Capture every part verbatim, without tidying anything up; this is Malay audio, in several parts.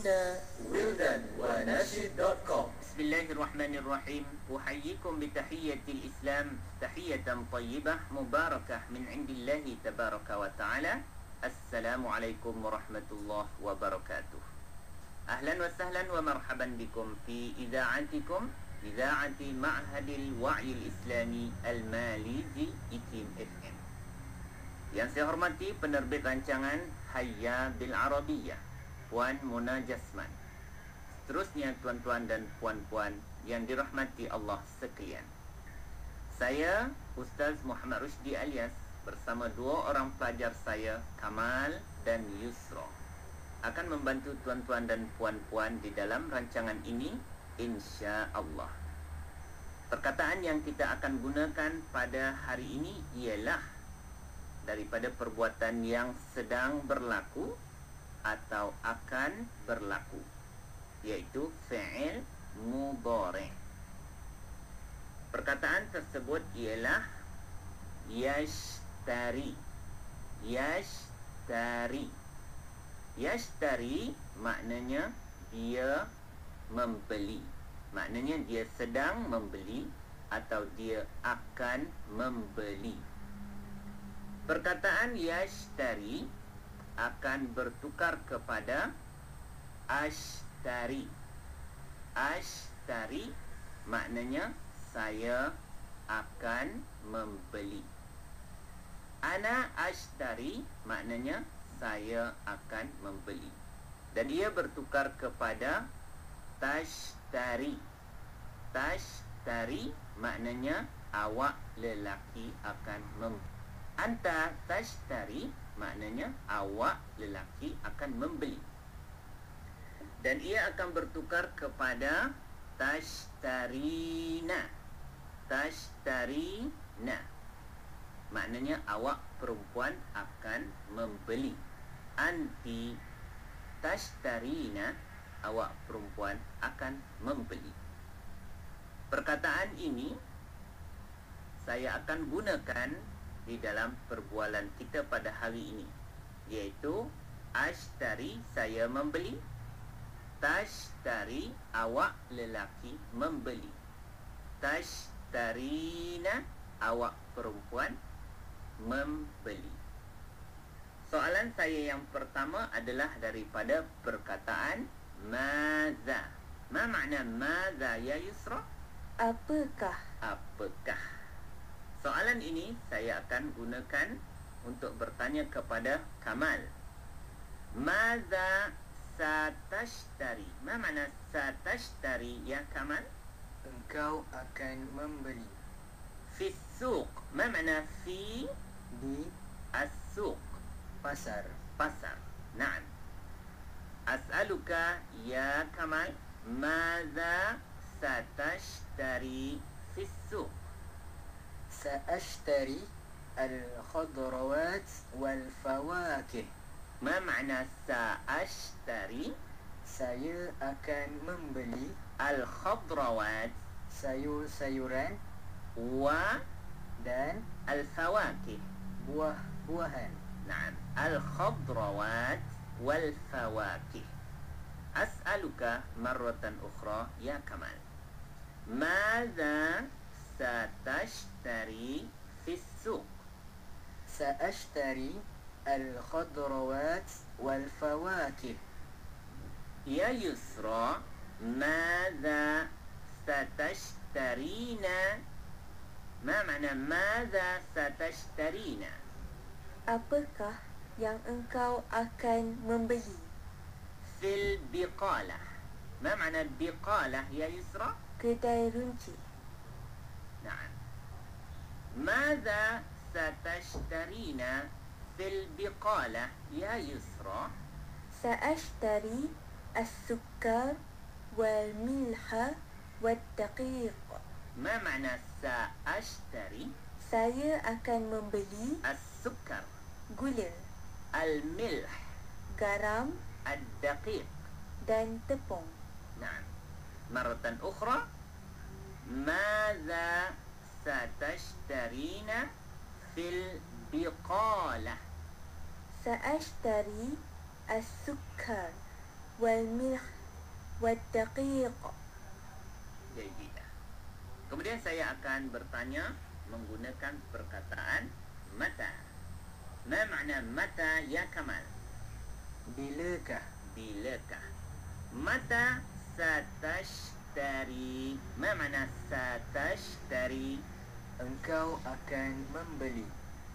Anda wildan wanashid dot com. Bismillahirrahmanirrahim. Uhayyikum bitahiyyatil Islam, tahiyatan tayyibah mubarakah min indillahi tabaraka wa ta'ala. Assalamualaikum warahmatullahi wabarakatuh. Ahlan wa sahlan wa marhaban bikum fi idha'atikum idha'ati Ma'hadil Wa'yil Islami Al-Malizi IKIM F M. Yang saya hormati penerbit rancangan Hayya Bil Arabiyah, Puan Mona Jasman. Seterusnya tuan-tuan dan puan-puan yang dirahmati Allah sekalian, saya Ustaz Muhammad Rushdi Alias bersama dua orang pelajar saya, Kamal dan Yusra, akan membantu tuan-tuan dan puan-puan di dalam rancangan ini, insya-Allah. Perkataan yang kita akan gunakan pada hari ini ialah daripada perbuatan yang sedang berlaku atau akan berlaku, iaitu fi'il mudhari'. Perkataan tersebut ialah yashtari. Yashtari. Yashtari maknanya dia membeli. Maknanya dia sedang membeli atau dia akan membeli. Perkataan yashtari akan bertukar kepada ashtari. Ashtari maknanya saya akan membeli. Ana ashtari maknanya saya akan membeli. Dan ia bertukar kepada tashtari. Tashtari maknanya awak lelaki akan membeli. Anta tashtari maknanya awak lelaki akan membeli. Dan ia akan bertukar kepada tashtarina. Tashtarina maknanya awak perempuan akan membeli. Anti tashtarina, awak perempuan akan membeli. Perkataan ini saya akan gunakan di dalam perbualan kita pada hari ini, iaitu ashtari, saya membeli. Tashtari, awak lelaki membeli. Tashtarina, awak perempuan membeli. Soalan saya yang pertama adalah daripada perkataan maza. Ma makna maza ya Yusra? Apakah? Apakah? Soalan ini saya akan gunakan untuk bertanya kepada Kamal. Maza satashtari? Ma makna satashtari ya Kamal? Engkau akan membeli. Fi suq. Ma makna fi? Di as-suq, pasar. pasar. Naam. As'aluka ya Kamal, maza satashtari fi suq? سأشتري الخضروات والفواكه. ما معنى سأشتري؟ Saya akan membeli الخضروات sayur-sayuran و dan الفواكه. buah-buahan. نعم، الخضروات والفواكه. أسألك مرة أخرى يا كمال، ماذا ستشتري في السوق؟ سأشتري الخضروات والفواكه. يا يسرى، ماذا ستشترين؟ ما معنى ماذا ستشترين؟ Apakah yang engkau akan membeli? في البقالة. ما معنى البقالة يا يسرى؟ Kedai runci. نعم. ماذا ستشترين في البقالة يا يسرى؟ سأشتري السكر والملح والدقيق. ما معنى سأشتري؟ Saya akan membeli السكر، gula, الملح، garam الدقيق. dan tepung. نعم. مرة أخرى، ماذا ستشترين في البقالة؟ سأشتري السكر والملح والدقيق. Jayidah. Kemudian saya akan bertanya menggunakan perkataan mata. Ma makna mata ya Kamal? Bilakah? Bilakah? Mata satashtari. Ma makna satashtari? Engkau akan membeli.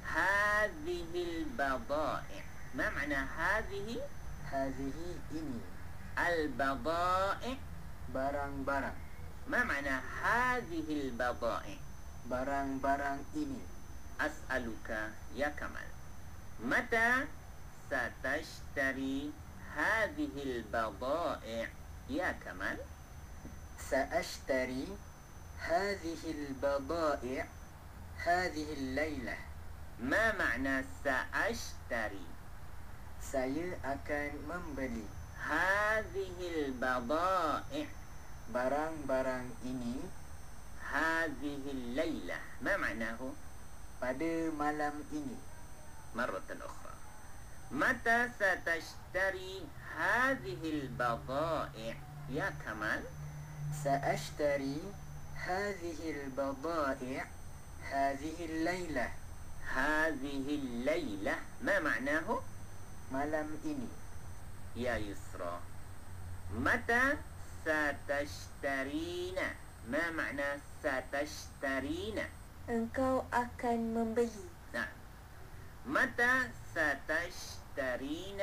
Hadhil bada'i. Ma makna hadhihi? Hadhihi ini. Al-bada'i. Barang-barang. Ma makna hadhil bada'i? Barang-barang ini. As'aluka ya Kamal. Mata satashtari hadhil bada'i ya Kamal? Sa'ashtari hadhil bada'i hadhil laylah. Ma makna sa'ashtari? Saya akan membeli Hadhil bada'i. barang-barang ini Hadhil laylah. Ma maknahu? pada malam ini. مرة أخرى. متى ستشتري هذه البضائع يا كمال؟ سأشتري هذه البضائع هذه الليلة. هذه الليلة ما معناه؟ malam ini. يا يسرى. متى ستشترين؟ ما معنى ستشترين؟ Engkau akan membeli. نعم. متى ستشترين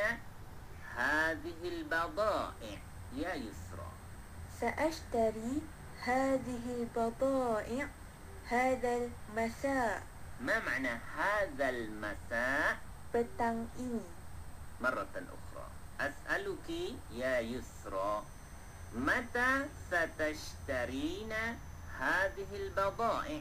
هذه البضائع يا يسرى؟ سأشتري هذه البضائع هذا المساء. ما معنى هذا المساء؟ petang ini. مرة أخرى أسألك يا يسرى متى ستشترين هذه البضائع؟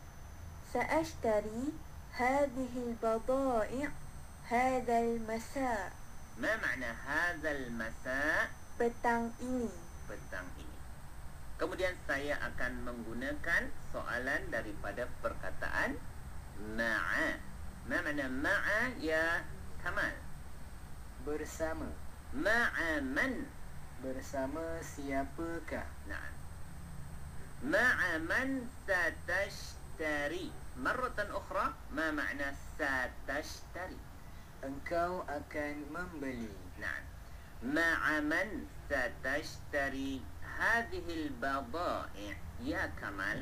سأشتري هذه البضائع هذا المساء. ما معنى هذا المساء؟ petang ini. petang ini. Kemudian saya akan menggunakan soalan daripada perkataan ma'a. Ma makna ma'a ya Kamal? Bersama. Ma'a man? Bersama siapakah? Nah. Ma'a man satashtari? مرة أخرى ما معنى satashtari? Engkau akan membeli. نعم. مع من ستشتري هذه البضائع يا كمال؟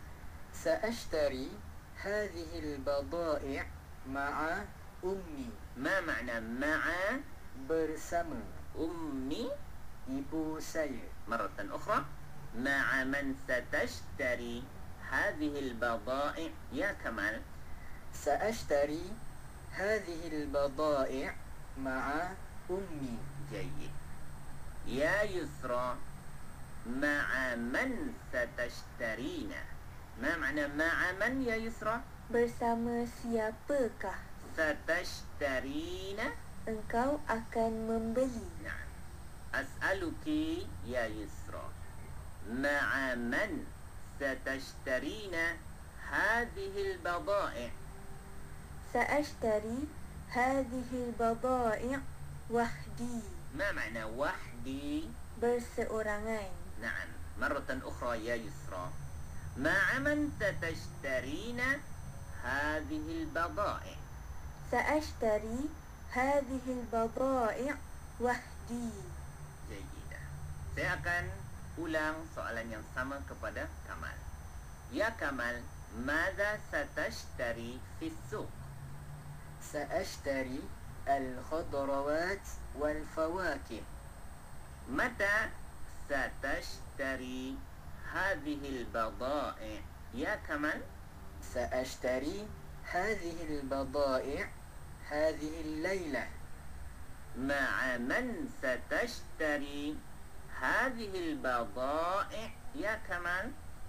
سأشتري هذه البضائع مع أمي. ما معنى مع؟ bersama أمي. ibu saya. مرة أخرى مع من ستشتري هذه البضائع يا كمال؟ سأشتري هذه البضائع مع أمي. جيد. يا يسرى مع من ستشترين؟ ما معنى مع من يا يسرى؟ Bersama siapakah ستشترين؟ engkau akan membeli? نعم. أسألك يا يسرى مع من ستشترين هذه البضائع؟ سأشتري هذه البضائع وحدي. ما معنى وحدي؟ berseorangan. نعم. مرة أخرى يا يسرى مع من ستشترين هذه البضائع؟ سأشتري هذه البضائع وحدي. جيدة. Saya akan ulang soalan yang sama kepada Kamal. Ya Kamal, ماذا ستشتري في السوق؟ سأشتري الخضروات والفواكه. متى ستشتري هذه البضائع يا كمال؟ سأشتري هذه البضائع هذه الليلة. مع من ستشتري هذه البضائع يا كمال؟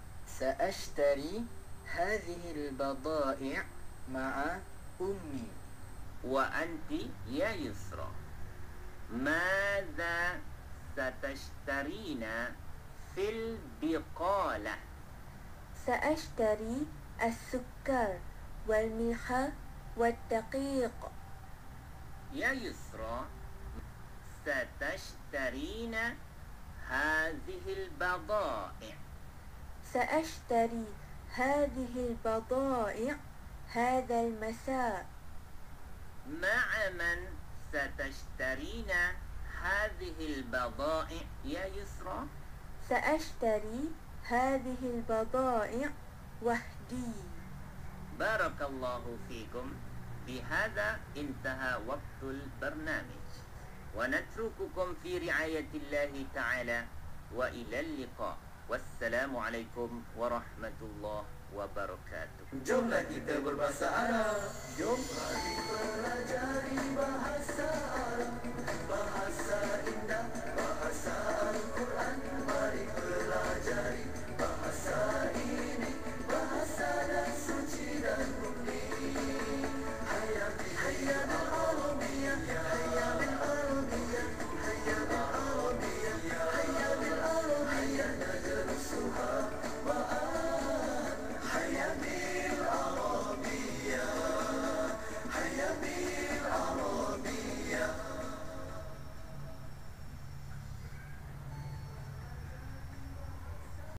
سأشتري هذه البضائع مع أمي. وأنت يا يسرى ماذا ستشترين في البقالة؟ سأشتري السكر والملح والدقيق. يا يسرى ستشتري سأشترين هذه البضائع. سأشتري هذه البضائع هذا المساء. مع من ستشترين هذه البضائع يا يسرى؟ سأشتري هذه البضائع وحدي. بارك الله فيكم. بهذا انتهى وقت البرنامج، ونترككم في رعاية الله تعالى، وإلى اللقاء، والسلام عليكم ورحمة الله wabarakatuh. Jomlah kita berbahasa Arab. Jom mari belajar.